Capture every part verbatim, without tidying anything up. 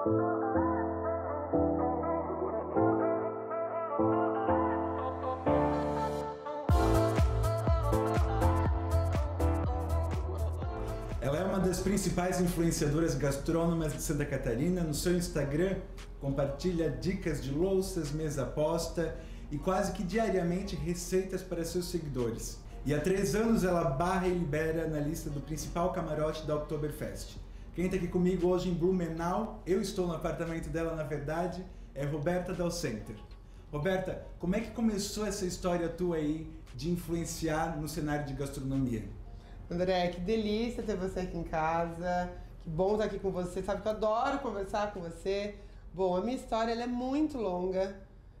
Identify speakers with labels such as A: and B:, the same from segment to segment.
A: Ela é uma das principais influenciadoras gastrônomas de Santa Catarina. No seu Instagram, compartilha dicas de louças, mesa posta e quase que diariamente receitas para seus seguidores. E há três anos ela barra e libera na lista do principal camarote da Oktoberfest. Quem está aqui comigo hoje em Blumenau, eu estou no apartamento dela na verdade, é Roberta Del Center. Roberta, como é que começou essa história tua aí de influenciar no cenário de gastronomia?
B: André, que delícia ter você aqui em casa, que bom estar aqui com você, sabe que eu adoro conversar com você. Bom, a minha história ela é muito longa,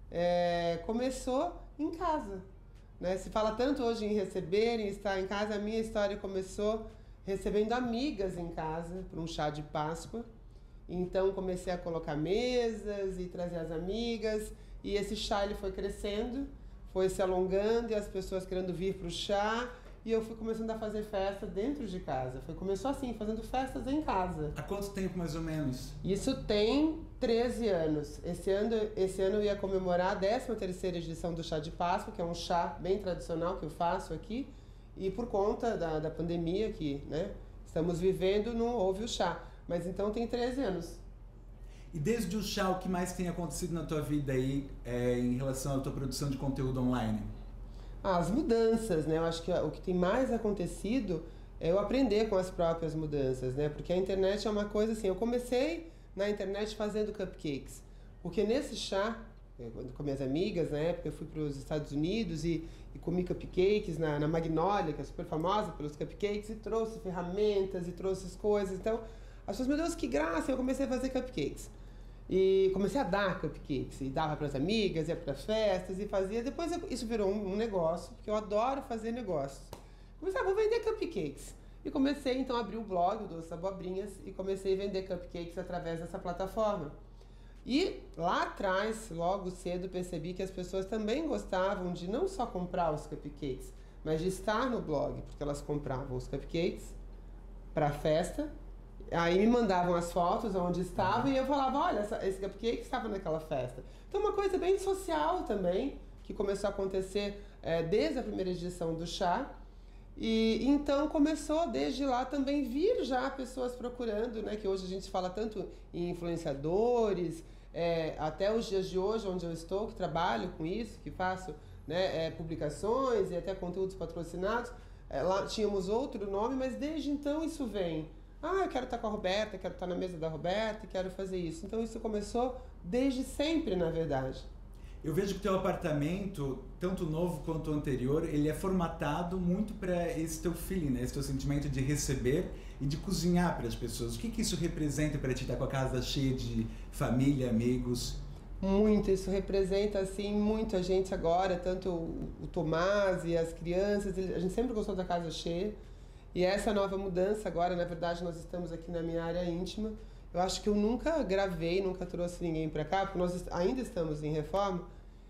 B: é, começou em casa, né? Se fala tanto hoje em receber, em estar em casa, a minha história começou recebendo amigas em casa para um chá de Páscoa. Então comecei a colocar mesas e trazer as amigas, e esse chá ele foi crescendo, foi se alongando e as pessoas querendo vir para o chá. E eu fui começando a fazer festa dentro de casa. Foi, começou assim, fazendo festas em casa.
A: Há quanto tempo mais ou menos?
B: Isso tem treze anos. Esse ano, esse ano eu ia comemorar a décima terceira edição do Chá de Páscoa, que é um chá bem tradicional que eu faço aqui. E por conta da, da pandemia que, né, estamos vivendo, não houve o chá. Mas então tem treze anos.
A: E desde o chá, o que mais tem acontecido na tua vida aí é, em relação à tua produção de conteúdo online?
B: Ah, as mudanças, né? Eu acho que o que tem mais acontecido é eu aprender com as próprias mudanças, né? Porque a internet é uma coisa assim, eu comecei na internet fazendo cupcakes, porque nesse chá, com minhas amigas, na época eu fui para os Estados Unidos e, e comi cupcakes na, na Magnolia, que é super famosa pelos cupcakes, e trouxe ferramentas e trouxe as coisas, então as pessoas, meu Deus, que graça, eu comecei a fazer cupcakes. E comecei a dar cupcakes, e dava para as amigas, ia para festas e fazia. Depois isso virou um, um negócio, porque eu adoro fazer negócios. Comecei, ah, vou vender cupcakes. E comecei então a abrir o blog, o Doces Abobrinhas, e comecei a vender cupcakes através dessa plataforma. E lá atrás, logo cedo, percebi que as pessoas também gostavam de não só comprar os cupcakes, mas de estar no blog, porque elas compravam os cupcakes para a festa. Aí me mandavam as fotos onde estava e eu falava, olha, essa, esse cupcake estava naquela festa. Então uma coisa bem social também, que começou a acontecer é, desde a primeira edição do chá. E então começou desde lá também vir já pessoas procurando, né, que hoje a gente fala tanto em influenciadores, é, até os dias de hoje onde eu estou, que trabalho com isso, que faço, né, é, publicações e até conteúdos patrocinados. É, lá tínhamos outro nome, mas desde então isso vem. Ah, eu quero estar com a Roberta, quero estar na mesa da Roberta e quero fazer isso. Então isso começou desde sempre, na verdade.
A: Eu vejo que o teu apartamento, tanto novo quanto o anterior, ele é formatado muito para esse teu feeling, né? Esse teu sentimento de receber e de cozinhar para as pessoas. O que que isso representa para ti estar com a casa cheia de família, amigos?
B: Muito, isso representa assim muito a gente agora, tanto o, o Tomás e as crianças, a gente sempre gostou da casa cheia. E essa nova mudança agora, na verdade, nós estamos aqui na minha área íntima. Eu acho que eu nunca gravei, nunca trouxe ninguém para cá, porque nós ainda estamos em reforma.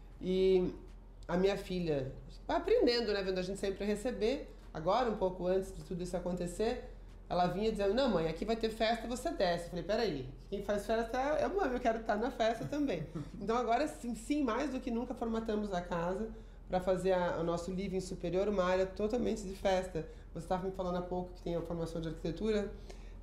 B: E a minha filha vai aprendendo, né, vendo a gente sempre receber. Agora, um pouco antes de tudo isso acontecer, ela vinha dizendo, não mãe, aqui vai ter festa, você desce. Eu falei, peraí, quem faz festa é a mãe, eu quero estar na festa também. Então agora sim, sim, mais do que nunca formatamos a casa para fazer a, o nosso living superior uma área totalmente de festa. Você estava me falando há pouco que tem a formação de arquitetura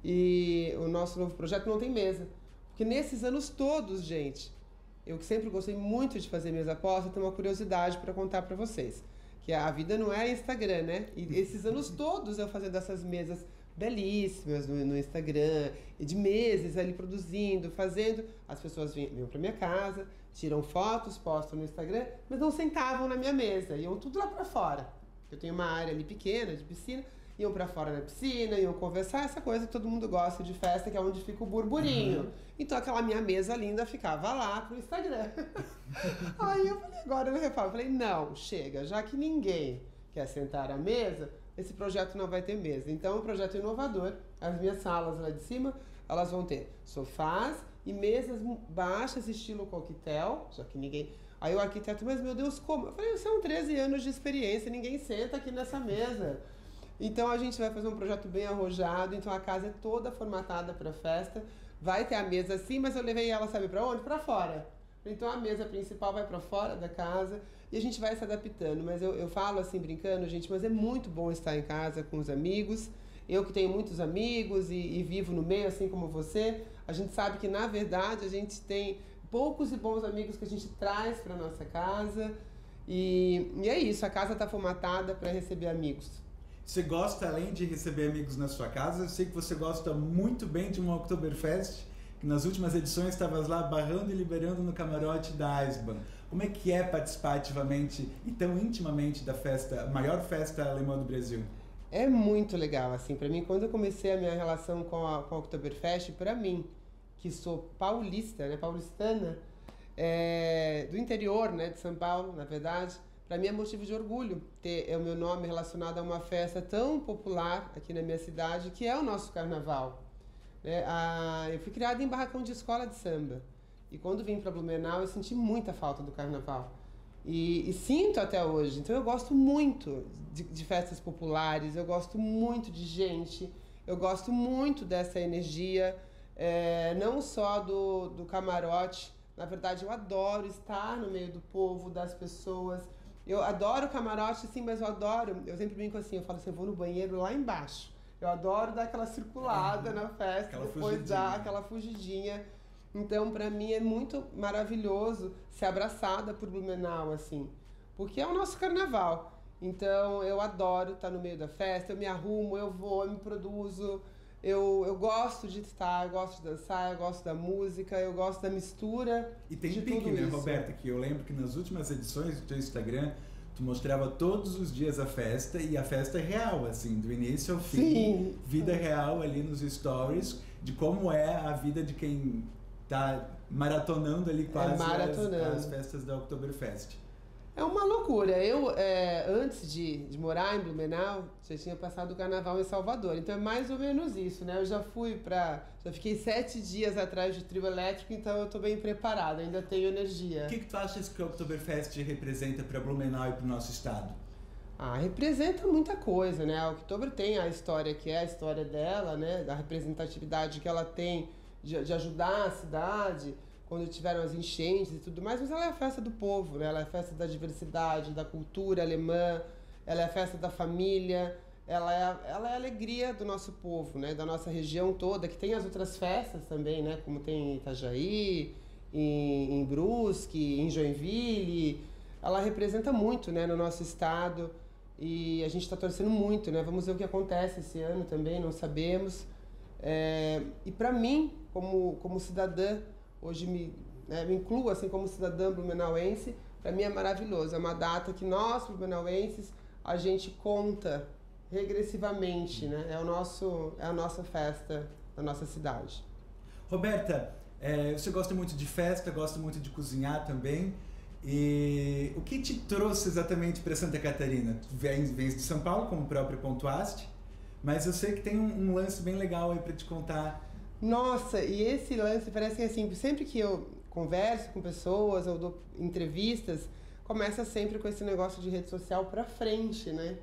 B: e o nosso novo projeto não tem mesa. Porque nesses anos todos, gente, eu que sempre gostei muito de fazer mesa posta, tenho uma curiosidade para contar para vocês. Que a vida não é Instagram, né? E esses anos todos eu fazendo essas mesas belíssimas no, no Instagram, e de meses ali produzindo, fazendo. As pessoas vinham, vinham para minha casa, tiram fotos, postam no Instagram, mas não sentavam na minha mesa, iam tudo lá para fora. Eu tenho uma área ali pequena de piscina, iam para fora na piscina, iam conversar, essa coisa que todo mundo gosta de festa, que é onde fica o burburinho. Uhum. Então aquela minha mesa linda ficava lá pro Instagram. Aí eu falei, agora eu reformo. Eu falei, não, chega, já que ninguém quer sentar à mesa, esse projeto não vai ter mesa. Então é um projeto inovador. As minhas salas lá de cima, elas vão ter sofás e mesas baixas, estilo coquetel, já que ninguém... Aí o arquiteto, mas meu Deus, como? Eu falei, são treze anos de experiência, ninguém senta aqui nessa mesa. Então a gente vai fazer um projeto bem arrojado, então a casa é toda formatada para festa, vai ter a mesa assim, mas eu levei ela, sabe pra onde? Pra fora. Então a mesa principal vai pra fora da casa e a gente vai se adaptando. Mas eu, eu falo assim, brincando, gente, mas é muito bom estar em casa com os amigos. Eu que tenho muitos amigos e, e vivo no meio, assim como você, a gente sabe que, na verdade, a gente tem poucos e bons amigos que a gente traz para nossa casa. E, e é isso, a casa está formatada para receber amigos.
A: Você gosta, além de receber amigos na sua casa, eu sei que você gosta muito bem de uma Oktoberfest, que nas últimas edições estavas lá barrando e liberando no camarote da Eisbahn. Como é que é participar ativamente e tão intimamente da festa, a maior festa alemã do Brasil?
B: É muito legal, assim, para mim, quando eu comecei a minha relação com a, com a Oktoberfest, para mim, que sou paulista, né, paulistana, é, do interior, né, de São Paulo, na verdade, para mim é motivo de orgulho ter é, o meu nome relacionado a uma festa tão popular aqui na minha cidade, que é o nosso carnaval. Né? A, eu fui criada em barracão de escola de samba, e quando vim para Blumenau eu senti muita falta do carnaval. E, e sinto até hoje. Então eu gosto muito de, de festas populares, eu gosto muito de gente, eu gosto muito dessa energia, é, não só do, do camarote. Na verdade, eu adoro estar no meio do povo, das pessoas. Eu adoro o camarote, sim, mas eu adoro, eu sempre brinco assim, eu falo assim, eu vou no banheiro lá embaixo. Eu adoro dar aquela circulada uhum. na festa, aquela depois fugidinha. dar aquela fugidinha. Então, para mim, é muito maravilhoso ser abraçada por Blumenau, assim, porque é o nosso carnaval. Então, eu adoro estar no meio da festa, eu me arrumo, eu vou, eu me produzo, eu, eu gosto de estar, eu gosto de dançar, eu gosto da música, eu gosto da mistura.
A: E tem
B: de
A: pique,
B: tudo
A: né,
B: isso.
A: Roberta? Que eu lembro que nas últimas edições do teu Instagram, tu mostrava todos os dias a festa, e a festa é real, assim, do início ao fim.
B: Sim.
A: Vida real ali nos stories, de como é a vida de quem tá maratonando ali quase
B: é maratonando.
A: As, as festas da Oktoberfest.
B: É uma loucura. Eu, é, antes de, de morar em Blumenau, já tinha passado o carnaval em Salvador. Então é mais ou menos isso, né? Eu já fui pra... Já fiquei sete dias atrás de trio elétrico, então eu tô bem preparada, ainda tenho energia.
A: O que, que tu achas que a Oktoberfest representa para Blumenau e para o nosso estado?
B: Ah, representa muita coisa, né? A Oktober tem a história que é a história dela, né? Da representatividade que ela tem de, de ajudar a cidade quando tiveram as enchentes e tudo mais, mas ela é a festa do povo, né? Ela é a festa da diversidade, da cultura alemã, ela é a festa da família, ela é a, ela é a alegria do nosso povo, né? Da nossa região toda, que tem as outras festas também, né? Como tem em Itajaí, em, em Brusque, em Joinville. Ela representa muito, né, no nosso estado, e a gente está torcendo muito, né? Vamos ver o que acontece esse ano também, não sabemos. É, e para mim, como, como cidadã, hoje me, né, me incluo assim como cidadã blumenauense, para mim é maravilhoso. É uma data que nós, blumenauenses, a gente conta regressivamente, né? É, o nosso, é a nossa festa da nossa cidade.
A: Roberta, é, você gosta muito de festa, gosta muito de cozinhar também. E o que te trouxe exatamente para Santa Catarina? Tu vens, vens de São Paulo, como o próprio pontuaste, mas eu sei que tem um, um lance bem legal aí para te contar.
B: Nossa, e esse lance parece assim, sempre que eu converso com pessoas ou dou entrevistas, começa sempre com esse negócio de rede social pra frente, né?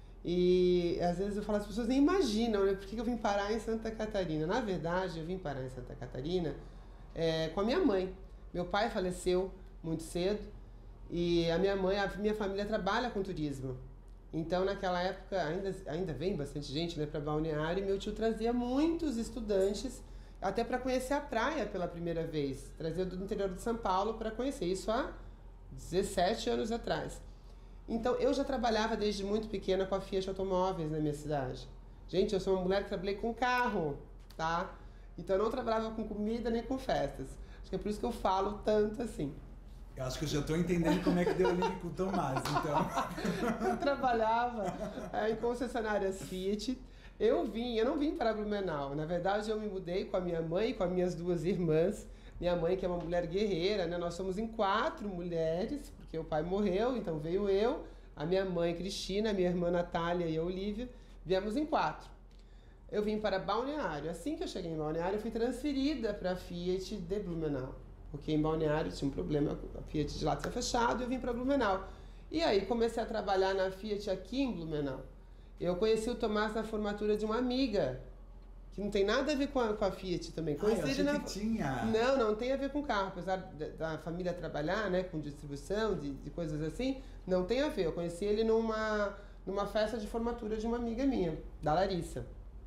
B: E às vezes eu falo, as pessoas nem imaginam, né? Por que eu vim parar em Santa Catarina? Na verdade, eu vim parar em Santa Catarina é, com a minha mãe. Meu pai faleceu muito cedo e a minha mãe, a minha família trabalha com turismo. Então, naquela época, ainda, ainda vem bastante gente, né, para Balneário, e meu tio trazia muitos estudantes até para conhecer a praia pela primeira vez. Trazia do interior de São Paulo para conhecer, isso há dezessete anos atrás. Então, eu já trabalhava desde muito pequena com a Fiat Automóveis na minha cidade. Gente, eu sou uma mulher que trabalhei com carro, tá? Então, eu não trabalhava com comida nem com festas. Acho que é por isso que eu falo tanto assim.
A: Eu acho que eu já estou entendendo como é que deu o link com o Tomás, então.
B: Eu trabalhava é, em concessionárias Fiat. Eu vim, eu não vim para Blumenau. Na verdade, eu me mudei com a minha mãe e com as minhas duas irmãs. Minha mãe, que é uma mulher guerreira, né? Nós somos em quatro mulheres, porque o pai morreu, então veio eu, a minha mãe Cristina, a minha irmã Natália e a Olívia. Viemos em quatro. Eu vim para Balneário. Assim que eu cheguei em Balneário, eu fui transferida para a Fiat de Blumenau. Porque em Balneário tinha um problema, a Fiat de lá tinha fechado e eu vim para Blumenau. E aí comecei a trabalhar na Fiat aqui em Blumenau. Eu conheci o Tomás na formatura de uma amiga, que não tem nada a ver com a, com a Fiat também.
A: Conheci ah, eu
B: ele
A: achei
B: na...
A: que tinha...
B: Não, não tem a ver com carro. Apesar da família trabalhar, né, com distribuição de, de coisas assim, não tem a ver. Eu conheci ele numa, numa festa de formatura de uma amiga minha, da Larissa.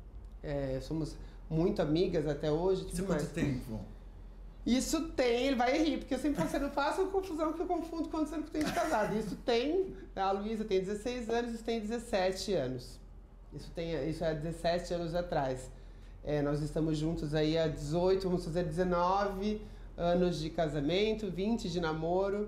B: É, somos muito amigas até hoje.
A: Isso quanto tempo?
B: Isso tem, ele vai rir, porque eu sempre falo, não faço confusão que eu confundo quando você não tem de casado. Isso tem, a Luísa tem dezesseis anos, isso tem dezessete anos. Isso, tem, isso é dezessete anos atrás. É, nós estamos juntos aí há dezoito, vamos fazer dezenove anos de casamento, vinte de namoro.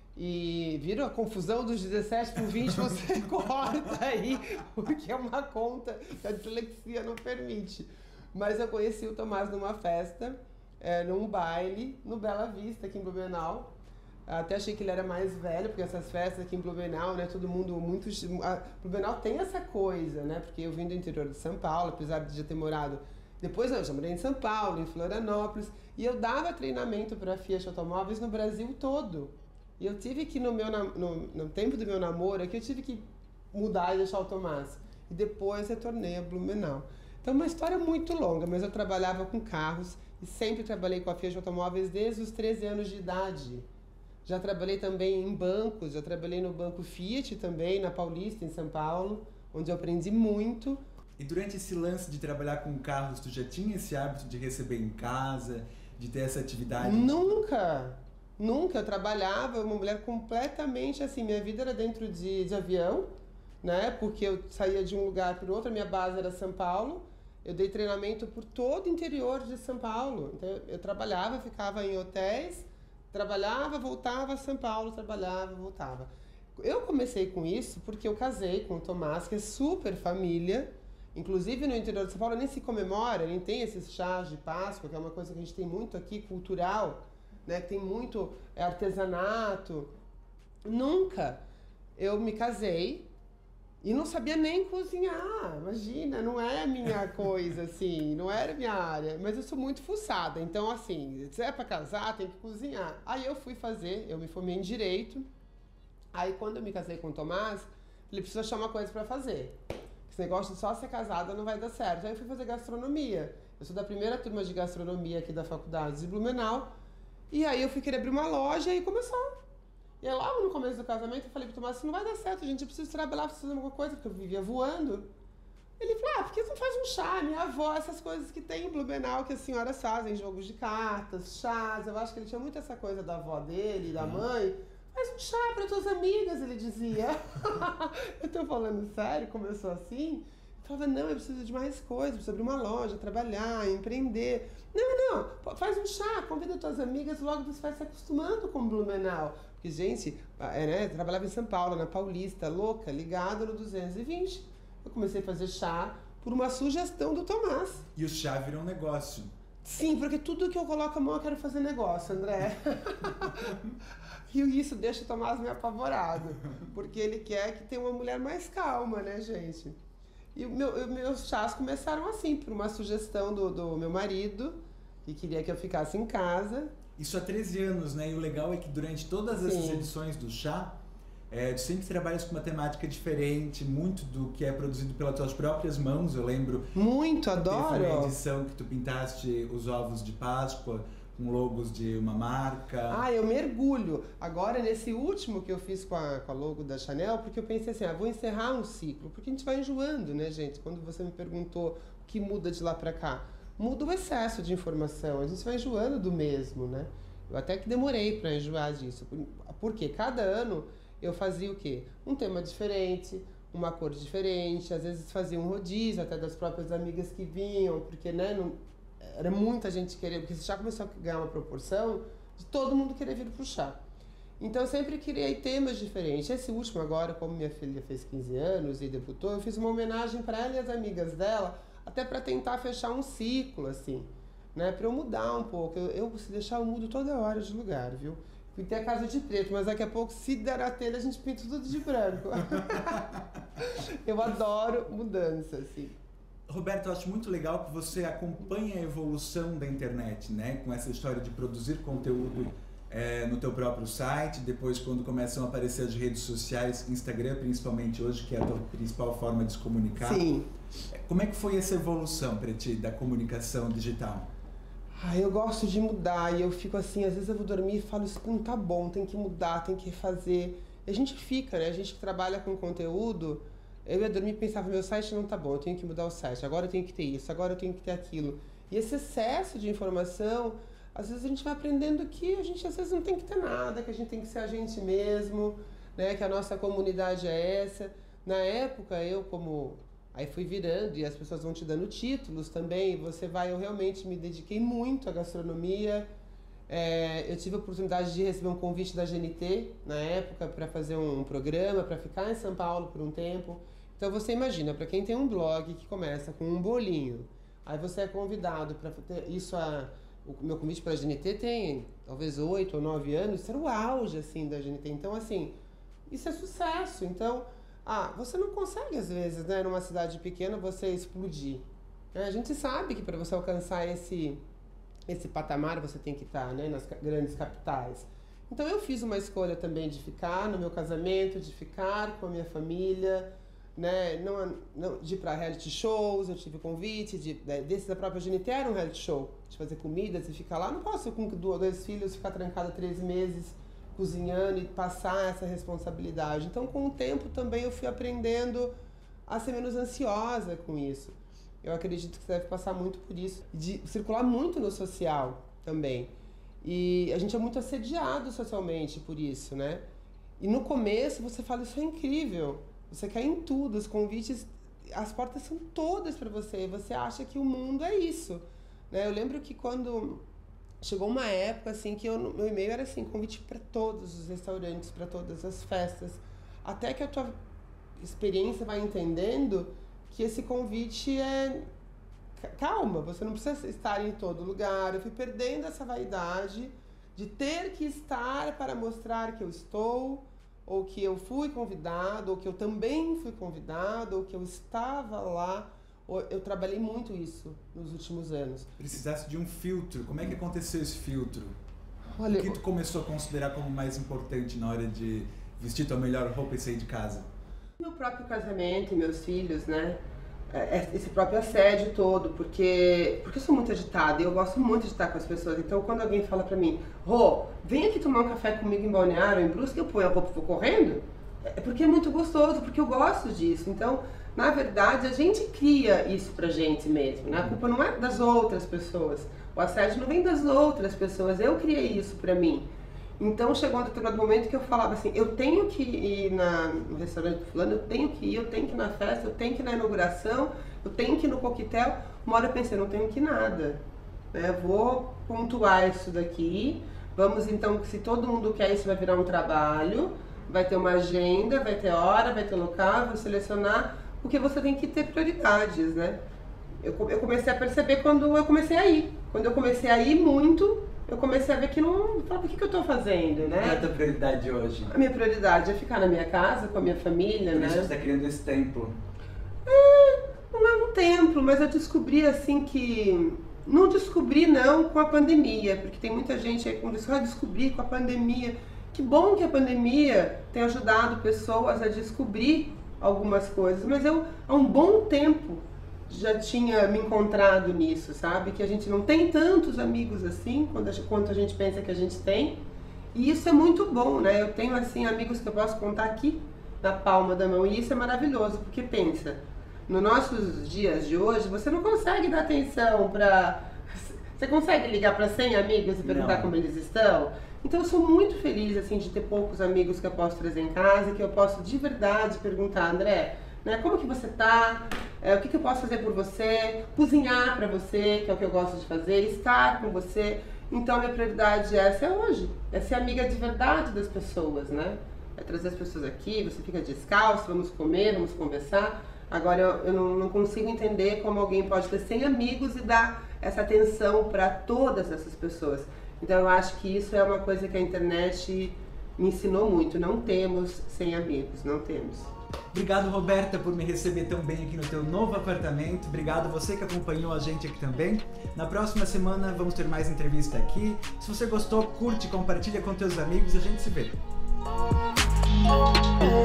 B: E viram a confusão dos dezessete por vinte, você corta aí, porque é uma conta que a dislexia não permite. Mas eu conheci o Tomás numa festa, é, num baile, no Bela Vista, aqui em Blumenau. Até achei que ele era mais velho, porque essas festas aqui em Blumenau, né, todo mundo muito... A Blumenau tem essa coisa, né, porque eu vim do interior de São Paulo, apesar de já ter morado... Depois eu já morei em São Paulo, em Florianópolis, e eu dava treinamento para a Fiat Automóveis no Brasil todo. E eu tive que, no, meu, no, no tempo do meu namoro, aqui eu tive que mudar e deixar o Tomás. E depois retornei a Blumenau. Então, uma história muito longa, mas eu trabalhava com carros e sempre trabalhei com a Fiat Automóveis desde os treze anos de idade. Já trabalhei também em bancos, já trabalhei no Banco Fiat também, na Paulista, em São Paulo, onde eu aprendi muito.
A: E durante esse lance de trabalhar com carros, tu já tinha esse hábito de receber em casa, de ter essa atividade?
B: Nunca! Nunca. Eu trabalhava, uma mulher completamente assim, minha vida era dentro de, de avião, né? Porque eu saía de um lugar para o outro, a minha base era São Paulo. Eu dei treinamento por todo o interior de São Paulo. Então eu trabalhava, ficava em hotéis, trabalhava, voltava a São Paulo, trabalhava, voltava. Eu comecei com isso porque eu casei com o Tomás, que é super família. Inclusive no interior de São Paulo nem se comemora, nem tem esses chás de Páscoa, que é uma coisa que a gente tem muito aqui, cultural, né? Tem muito artesanato. Nunca eu me casei e não sabia nem cozinhar, imagina, não é a minha coisa, assim, não era a minha área, mas eu sou muito fuçada, então assim, se é pra casar, tem que cozinhar. Aí eu fui fazer, eu me formei em Direito, aí quando eu me casei com o Tomás, ele precisou achar uma coisa pra fazer. Esse negócio de só ser casada não vai dar certo. Aí eu fui fazer gastronomia. Eu sou da primeira turma de gastronomia aqui da faculdade de Blumenau. E aí eu fui querer abrir uma loja e começou. E aí logo no começo do casamento eu falei pro Tomás, assim, não vai dar certo, gente, eu preciso trabalhar, preciso fazer alguma coisa, porque eu vivia voando. Ele falou, ah, por que você não faz um chá? Minha avó, essas coisas que tem em Blumenau, que as senhoras fazem, jogos de cartas, chás. Eu acho que ele tinha muito essa coisa da avó dele, da mãe. Faz um chá para tuas amigas, ele dizia. Eu tô falando sério, começou assim. Eu falava, não, eu preciso de mais coisas, preciso abrir uma loja, trabalhar, empreender. Não, não, faz um chá, convida tuas amigas, logo você vai se acostumando com Blumenau. Porque, gente, é, né, eu trabalhava em São Paulo, na Paulista, louca, ligada no duzentos e vinte. Eu comecei a fazer chá por uma sugestão do Tomás.
A: E o chá virou um negócio.
B: Sim, porque tudo que eu coloco a mão eu quero fazer negócio, André. E isso deixa o Tomás meio apavorado, porque ele quer que tenha uma mulher mais calma, né, gente? E meu, meus chás começaram assim, por uma sugestão do, do meu marido, que queria que eu ficasse em casa.
A: Isso há treze anos, né? E o legal é que durante todas essas Sim. edições do chá, é, tu sempre trabalhas com uma temática diferente, muito do que é produzido pelas tuas próprias mãos. Eu lembro...
B: Muito, adoro!
A: Teve uma edição que tu pintaste os ovos de Páscoa, com logos de uma marca.
B: Ah, eu mergulho. Agora, nesse último que eu fiz com a, com a logo da Chanel, porque eu pensei assim, ah, vou encerrar um ciclo. Porque a gente vai enjoando, né, gente? Quando você me perguntou o que muda de lá pra cá. Muda o excesso de informação. A gente vai enjoando do mesmo, né? Eu até que demorei pra enjoar disso. Porque cada ano eu fazia o quê? Um tema diferente, uma cor diferente. Às vezes fazia um rodízio até das próprias amigas que vinham. Porque, né, não... era muita gente querendo, porque esse chá começou a ganhar uma proporção de todo mundo querer vir pro chá. Então eu sempre criei temas diferentes. Esse último agora, como minha filha fez quinze anos e debutou, eu fiz uma homenagem para ela e as amigas dela, até para tentar fechar um ciclo, assim, né? Para eu mudar um pouco. Eu, eu, se deixar, eu mudo toda hora de lugar, viu? Pintei a casa de preto, mas daqui a pouco, se der a telha, a gente pinta tudo de branco. Eu adoro mudança, assim.
A: Roberto, eu acho muito legal que você acompanha a evolução da internet, né? Com essa história de produzir conteúdo é, no teu próprio site, depois quando começam a aparecer as redes sociais, Instagram principalmente hoje, que é a tua principal forma de se comunicar.
B: Sim.
A: Como é que foi essa evolução para ti da comunicação digital?
B: Ah, eu gosto de mudar e eu fico assim, às vezes eu vou dormir e falo, isso não tá bom, tem que mudar, tem que refazer. E a gente fica, né? A gente que trabalha com conteúdo, eu ia dormir e pensava, meu site não tá bom, eu tenho que mudar o site, agora eu tenho que ter isso, agora eu tenho que ter aquilo. E esse excesso de informação, às vezes a gente vai aprendendo que a gente às vezes não tem que ter nada, que a gente tem que ser a gente mesmo, né? Que a nossa comunidade é essa. Na época, eu como... Aí fui virando e as pessoas vão te dando títulos também, e você vai, eu realmente me dediquei muito à gastronomia. É, eu tive a oportunidade de receber um convite da G N T, na época, para fazer um programa, para ficar em São Paulo por um tempo. Então você imagina, para quem tem um blog que começa com um bolinho, aí você é convidado para ter isso, a, o meu convite para a G N T tem talvez oito ou nove anos, isso era o auge assim, da G N T. Então assim, isso é sucesso. Então... Ah, você não consegue, às vezes, né, numa cidade pequena, você explodir. A gente sabe que para você alcançar esse, esse patamar, você tem que estar, né, nas grandes capitais. Então, eu fiz uma escolha também de ficar no meu casamento, de ficar com a minha família, né, não, não, de ir para reality shows. Eu tive convite, de, desse da própria G N T era um reality show, de fazer comidas e ficar lá. Não posso, com dois filhos, ficar trancada três meses cozinhando e passar essa responsabilidade. Então, com o tempo também eu fui aprendendo a ser menos ansiosa com isso. Eu acredito que você deve passar muito por isso, de circular muito no social também. E a gente é muito assediado socialmente por isso, né? E no começo você fala, isso é incrível, você quer em tudo, os convites, as portas são todas para você, você acha que o mundo é isso, né? Eu lembro que quando... Chegou uma época assim que eu, meu e-mail era assim, convite para todos os restaurantes, para todas as festas. Até que a tua experiência vai entendendo que esse convite é... Calma, você não precisa estar em todo lugar. Eu fui perdendo essa vaidade de ter que estar para mostrar que eu estou, ou que eu fui convidado, ou que eu também fui convidado, ou que eu estava lá. Eu trabalhei muito isso nos últimos anos.
A: Precisasse de um filtro. Como é que aconteceu esse filtro?
B: Olha,
A: o que tu começou a considerar como mais importante na hora de vestir tua melhor roupa e sair de casa?
B: Meu próprio casamento e meus filhos, né? Esse próprio assédio todo, porque, porque eu sou muito agitada e eu gosto muito de estar com as pessoas. Então, quando alguém fala pra mim, Rô, vem aqui tomar um café comigo em Balneário, em Brusque, eu ponho a roupa e vou correndo, é porque é muito gostoso, porque eu gosto disso. Então, na verdade, a gente cria isso pra gente mesmo, né? A culpa não é das outras pessoas. O assédio não vem das outras pessoas, eu criei isso pra mim. Então, chegou um determinado momento que eu falava assim, eu tenho que ir na, no restaurante fulano, eu tenho que ir, eu tenho que ir na festa, eu tenho que ir na inauguração, eu tenho que ir no coquetel. Uma hora eu pensei, não tenho que ir nada, né? Vou pontuar isso daqui, vamos então, se todo mundo quer isso, vai virar um trabalho, vai ter uma agenda, vai ter hora, vai ter local, vou selecionar, porque você tem que ter prioridades, né? Eu, eu comecei a perceber quando eu comecei a ir. Quando eu comecei a ir muito, eu comecei a ver que não... Falava, o que, que eu tô fazendo, né?
A: Qual é a tua prioridade hoje?
B: A minha prioridade é ficar na minha casa, com a minha família,
A: Por
B: né?
A: isso você tá criando esse templo.
B: É, não é um templo, mas eu descobri assim que... Não descobri não com a pandemia, porque tem muita gente aí que diz, ah, descobri com a pandemia. Que bom que a pandemia tem ajudado pessoas a descobrir algumas coisas, mas eu há um bom tempo já tinha me encontrado nisso, sabe? Que a gente não tem tantos amigos assim quando a gente, quanto a gente pensa que a gente tem, e isso é muito bom, né? Eu tenho assim amigos que eu posso contar aqui na palma da mão, e isso é maravilhoso, porque pensa, nos nossos dias de hoje você não consegue dar atenção para... Você consegue ligar para cem amigos e perguntar não. como eles estão? Então eu sou muito feliz assim de ter poucos amigos que eu posso trazer em casa, que eu posso de verdade perguntar, André, né, como que você tá? É, o que, que eu posso fazer por você? Cozinhar para você, que é o que eu gosto de fazer, estar com você. Então minha prioridade essa é hoje, é ser amiga de verdade das pessoas, né? É trazer as pessoas aqui, você fica descalço, vamos comer, vamos conversar. Agora eu, eu não, não consigo entender como alguém pode ter cem amigos e dar essa atenção para todas essas pessoas. Então eu acho que isso é uma coisa que a internet me ensinou muito. Não temos cem amigos, não temos.
A: Obrigado, Roberta, por me receber tão bem aqui no teu novo apartamento. Obrigado você que acompanhou a gente aqui também. Na próxima semana vamos ter mais entrevista aqui. Se você gostou, curte, compartilha com teus amigos e a gente se vê.